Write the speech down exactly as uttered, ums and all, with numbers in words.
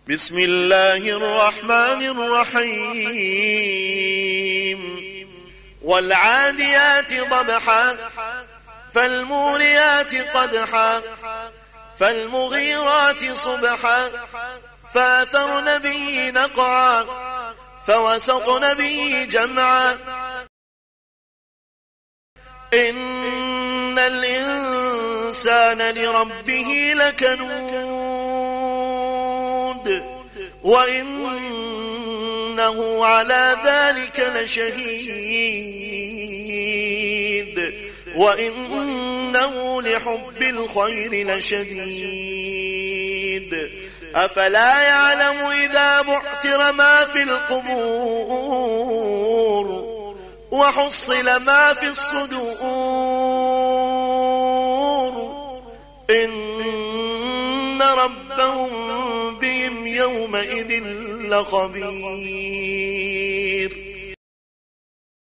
بسم الله الرحمن الرحيم والعاديات ضبحا فالموريات قدحا فالمغيرات صبحا فأثرن به نقعا فوسطن به جمعا إن الإنسان لربه لكنود وإنه على ذلك لشهيد وإنه لحب الخير لشديد أفلا يعلم إذا بعثر ما في القبور وحصل ما في الصدور إن ربهم بهم يومئذ لخبير.